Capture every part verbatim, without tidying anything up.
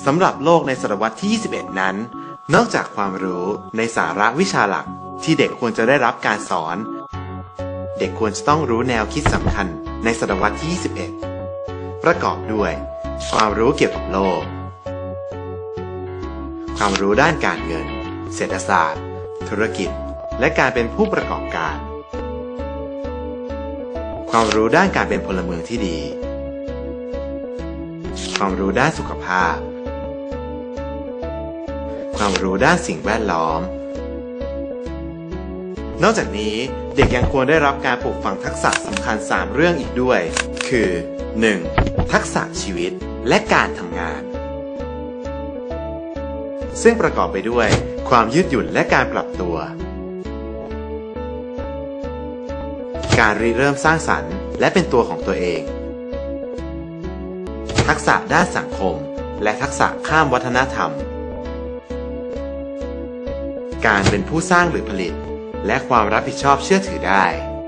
สำหรับโลกในศตวรรษที่ยี่สิบเอ็ดนั้นนอกจากความรู้ในสาระวิชาหลักที่เด็กควรจะได้รับการสอนเด็กควรจะต้องรู้แนวคิดสำคัญในศตวรรษที่ยี่สิบเอ็ดประกอบด้วยความรู้เกี่ยวกับโลกความรู้ด้านการเงินเศรษฐศาสตร์ธุรกิจและการเป็นผู้ประกอบการความรู้ด้านการเป็นพลเมืองที่ดีความรู้ด้านสุขภาพความรู้ด้านสิ่งแวดล้อมนอกจากนี้เด็กยังควรได้รับการปลูกฝังทักษะสำคัญสามเรื่องอีกด้วยคือ หนึ่ง ทักษะชีวิตและการทำงานซึ่งประกอบไปด้วยความยืดหยุ่นและการปรับตัวการริเริ่มสร้างสรรค์และเป็นตัวของตัวเองทักษะด้านสังคมและทักษะข้ามวัฒนธรรมการเป็นผู้สร้างหรือผลิตและความรับผิดชอบเชื่อถือได้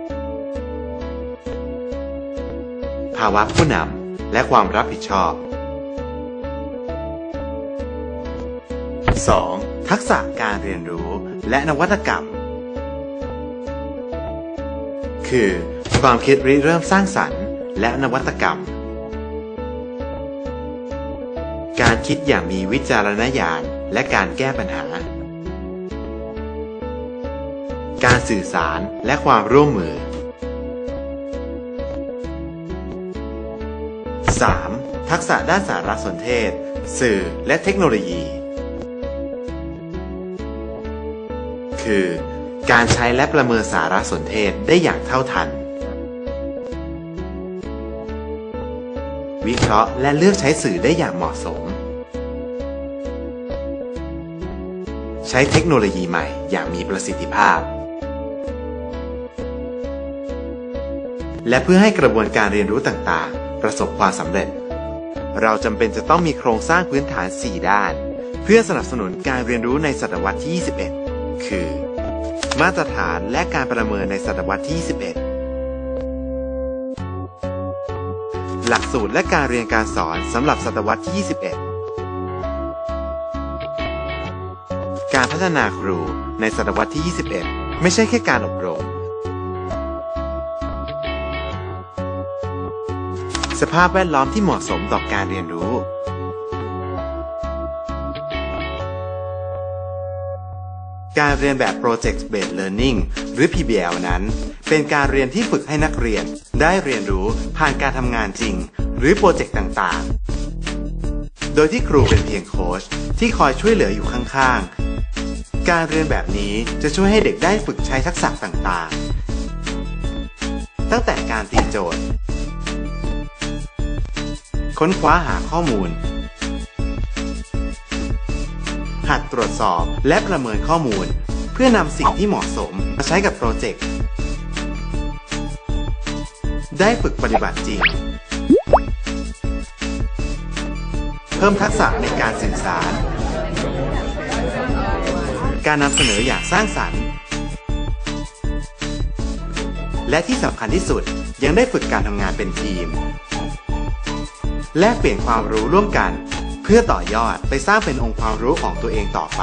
ภาวะผู้นำและความรับผิดชอบ สอง ทักษะการเรียนรู้และนวัตกรรมคือความคิดริเริ่มสร้างสรรค์และนวัตกรรมการคิดอย่างมีวิจารณญาณและการแก้ปัญหาการสื่อสารและความร่วมมือ สาม ทักษะด้านสารสนเทศสื่อและเทคโนโลยีคือการใช้และประเมินสารสนเทศได้อย่างเท่าทันวิเคราะห์และเลือกใช้สื่อได้อย่างเหมาะสมใช้เทคโนโลยีใหม่อย่างมีประสิทธิภาพและเพื่อให้กระบวนการเรียนรู้ต่างๆประสบความสำเร็จเราจำเป็นจะต้องมีโครงสร้างพื้นฐานสี่ด้านเพื่อสนับสนุนการเรียนรู้ในศตวรรษที่ยี่สิบเอ็ดคือมาตรฐานและการประเมินในศตวรรษที่ยี่สิบเอ็ดหลักสูตรและการเรียนการสอนสำหรับศตวรรษที่ยี่สิบเอ็ดการพัฒนาครูในศตวรรษที่ยี่สิบเอ็ดไม่ใช่แค่การอบรมสภาพแวดล้อมที่เหมาะสมต่อการเรียนรู้การเรียนแบบ Project Based Learning หรือ พี บี แอล นั้นเป็นการเรียนที่ฝึกให้นักเรียนได้เรียนรู้ผ่านการทำงานจริงหรือโปรเจกต์ต่างๆโดยที่ครูเป็นเพียงโค้ชที่คอยช่วยเหลืออยู่ข้างๆการเรียนแบบนี้จะช่วยให้เด็กได้ฝึกใช้ทักษะต่างๆตั้งแต่การตีโจทย์ค้นคว้าหาข้อมูลหัดตรวจสอบและประเมินข้อมูลเพื่อนำสิ่งที่เหมาะสมมาใช้กับโปรเจกต์ได้ฝึกปฏิบัติจริงเพิ่มทักษะในการสื่อสารการนำเสนออย่างสร้างสรรค์และที่สำคัญที่สุดยังได้ฝึกการทำงานเป็นทีมแลกเปลี่ยนความรู้ร่วมกันเพื่อต่อยอดไปสร้างเป็นองค์ความรู้ของตัวเองต่อไป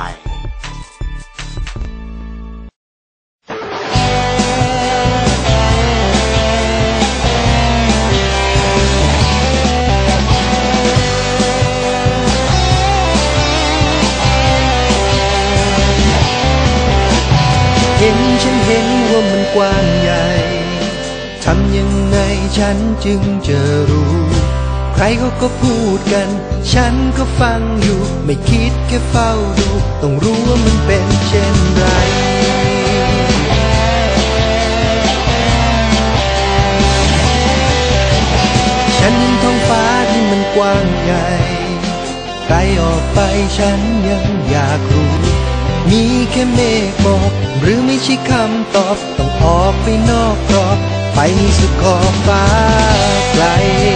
เห็นฉันเห็นว่ามันกว้างใหญ่ทำยังไงฉันจึงจะรู้ใครเขาก็พูดกันฉันก็ฟังอยู่ไม่คิดแค่เฝ้าดูต้องรู้ว่ามันเป็นเช่นไรฉันเห็นท้องฟ้าที่มันกว้างใหญ่ไกลออกไปฉันยังอยากรู้มีแค่เมฆหมอกหรือไม่ใช่คำตอบต้องออกไปนอกกรอบไปสุดขอบฟ้าไกล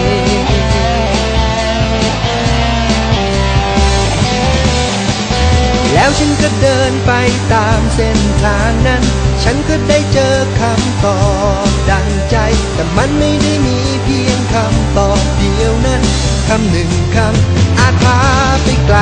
แล้วฉันก็เดินไปตามเส้นทางนั้นฉันก็ได้เจอคำตอบดังใจแต่มันไม่ได้มีเพียงคำตอบเดียวนั้นคำหนึ่งคำอาจพาไปไกล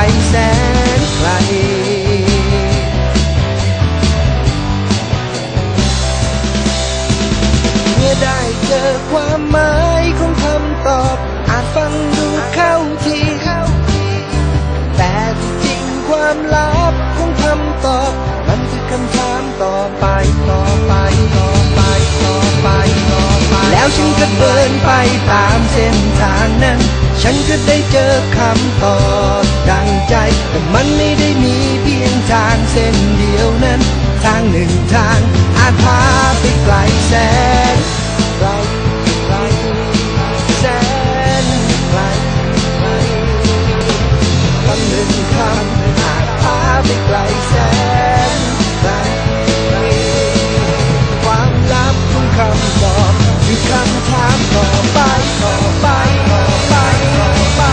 ำตอบมันคือคำถามต่อไปต่อไปต่อไปต่อไปต่อไปแล้วฉันก็เดินไปตามเส้นทางนั้นฉันก็ได้เจอคำตอบดังใจแต่มันไม่ได้มีเพียงทางเส้นเดียวนั้นทางหนึ่งทางอาจพาไปไกลแสนไกลไกลแสนไกลไกลคำหนึ่งคำอาจพาไปไกลแสนไกลความลับของคำตอบคือคำถามต่อไปต่อไปต่อไปต่อไป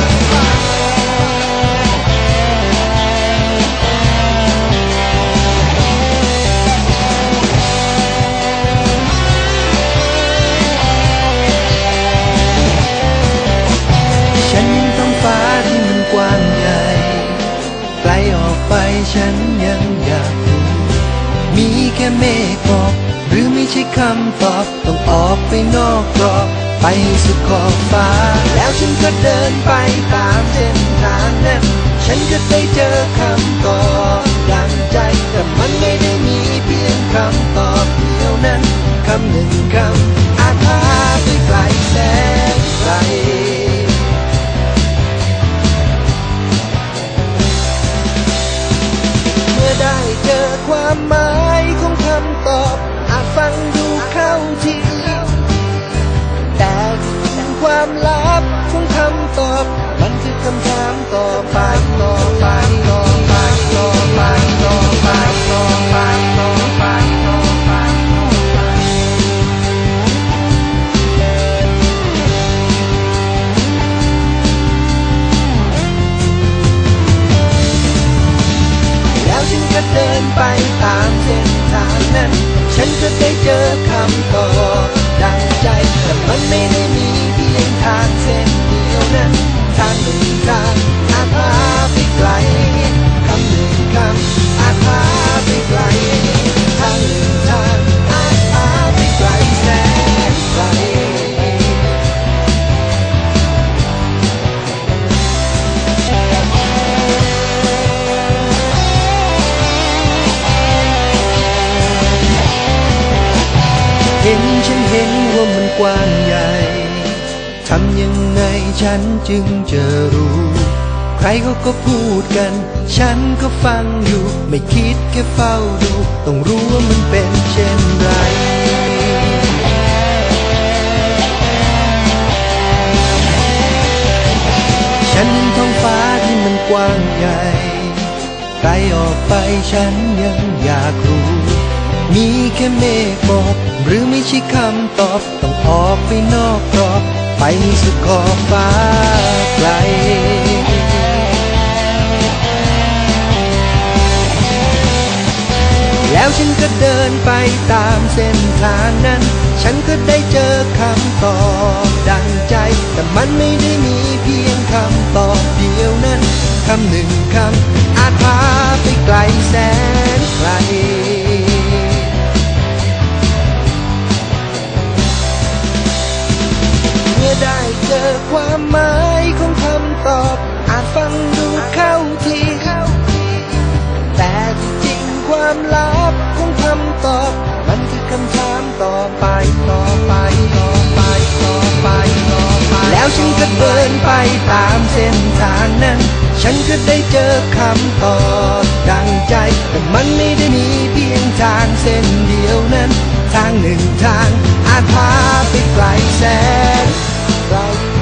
ฉันยังท้องฟ้าที่มันกว้างใหญ่ไกลออกไปฉันยังอยากรู้มีแค่เมฆบอกหรือไม่ใช่คำตอบต้องออกไปนอกกรอบไปสุดขอบฟ้าแล้วฉันก็เดินไปตามเส้นทางนั้นฉันก็ได้เจอคำตอบดังใจแต่มันไม่ได้มีเพียงคำตอบเดียวนั้นคำหนึ่งคำอาจพาไปไกลแสนไกลเมื่อได้เจอความหมายของคำตอบอาจฟังดูเข้าทีแต่ความลับของคำตอบมันคือคำถามต่อไปต่อไปต่อไปต่อไปต่อไปต่อไปต่อไปต่อไปแล้วฉันก็เดินไปตามเส้นทางนั้นฉันก็ได้เจอคำตอบดังใจแต่มันไม่ได้มีเพียงทางเส้นเดียวนั้นทางหนึ่งทางอาจพาไปไกลคำหนึ่งคำอาจพาไปไกลทางหนึ่งทางอาจพาไปไกลแสนไกลเห็นฉันเห็นว่ามันกว้างใหญ่ทำยังไงฉันจึงจะรู้ใครเขาก็พูดกันฉันก็ฟังอยู่ไม่คิดแค่เฝ้าดูต้องรู้ว่ามันเป็นเช่นไรฉันเห็นท้องฟ้าที่มันกว้างใหญ่ไกลออกไปฉันยังอยากรู้มีแค่เมฆบอกหรือไม่ใช่คำตอบต้องออกไปนอกกรอบไปสุดขอบฟ้าไกลแล้วฉันก็เดินไปตามเส้นทางนั้นฉันก็ได้เจอคำตอบดังใจแต่มันไม่ได้มีเพียงคำตอบเดียวนั้นคำหนึ่งคำอาจพาไปไกลแสนไกลเมื่อได้เจอความหมายของคำตอบอาจฟังดูเข้าทีแต่ที่จริงความลับของคำตอบมันคือคำถามต่อไปต่อไปต่อไปต่อไปต่อไปแล้วฉันก็เดินไปตามเส้นทางนั้นฉันก็ได้เจอคำตอบดังใจแต่มันไม่ได้มีเพียงทางเส้นเดียวนั้นทางหนึ่งทางอาจพาไปไกลแสนไกล